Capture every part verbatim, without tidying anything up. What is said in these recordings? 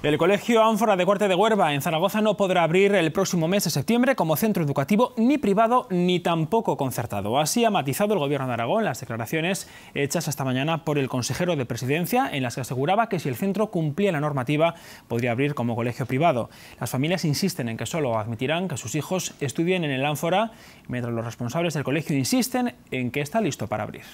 El Colegio Ánfora de Corte de Huerva en Zaragoza no podrá abrir el próximo mes de septiembre como centro educativo ni privado ni tampoco concertado. Así ha matizado el Gobierno de Aragón las declaraciones hechas esta mañana por el consejero de Presidencia, en las que aseguraba que si el centro cumplía la normativa podría abrir como colegio privado. Las familias insisten en que solo admitirán que sus hijos estudien en el Ánfora, mientras los responsables del colegio insisten en que está listo para abrir.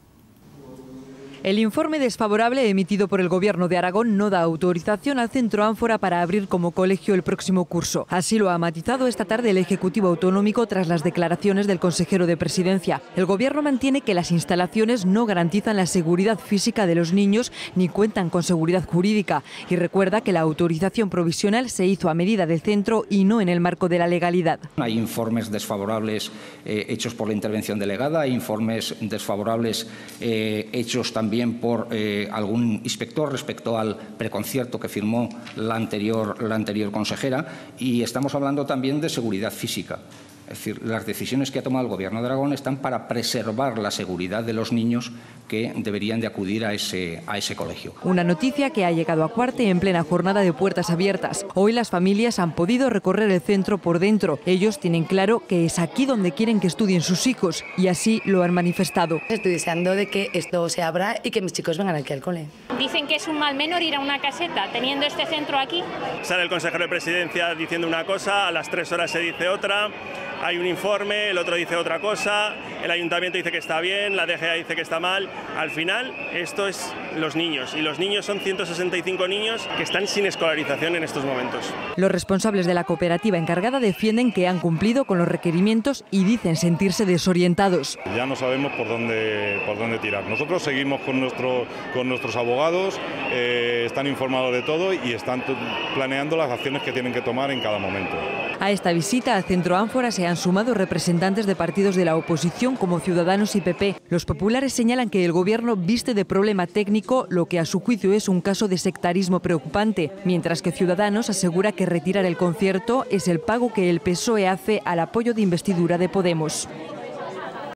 El informe desfavorable emitido por el Gobierno de Aragón no da autorización al Centro Ánfora para abrir como colegio el próximo curso. Así lo ha matizado esta tarde el Ejecutivo Autonómico tras las declaraciones del consejero de Presidencia. El Gobierno mantiene que las instalaciones no garantizan la seguridad física de los niños ni cuentan con seguridad jurídica y recuerda que la autorización provisional se hizo a medida del centro y no en el marco de la legalidad. Hay informes desfavorables eh, hechos por la intervención delegada, hay informes desfavorables eh, hechos también por eh, algún inspector respecto al preconcierto que firmó la anterior, la anterior consejera, y estamos hablando también de seguridad física. Es decir, las decisiones que ha tomado el Gobierno de Aragón están para preservar la seguridad de los niños que deberían de acudir a ese, a ese colegio. Una noticia que ha llegado a Cuarte en plena jornada de puertas abiertas. Hoy las familias han podido recorrer el centro por dentro. Ellos tienen claro que es aquí donde quieren que estudien sus hijos y así lo han manifestado. Estoy deseando de que esto se abra y que mis chicos vengan aquí al cole. Dicen que es un mal menor ir a una caseta teniendo este centro aquí. Sale el consejero de Presidencia diciendo una cosa, a las tres horas se dice otra. Hay un informe, el otro dice otra cosa, el ayuntamiento dice que está bien, la D G A dice que está mal. Al final, esto es los niños, y los niños son ciento sesenta y cinco niños que están sin escolarización en estos momentos. Los responsables de la cooperativa encargada defienden que han cumplido con los requerimientos y dicen sentirse desorientados. Ya no sabemos por dónde, por dónde tirar. Nosotros seguimos con, nuestro, con nuestros abogados, eh, están informados de todo y están planeando las acciones que tienen que tomar en cada momento. A esta visita al Centro Ánfora se han sumado representantes de partidos de la oposición como Ciudadanos y P P. Los populares señalan que el Gobierno viste de problema técnico lo que a su juicio es un caso de sectarismo preocupante, mientras que Ciudadanos asegura que retirar el concierto es el pago que el P S O E hace al apoyo de investidura de Podemos.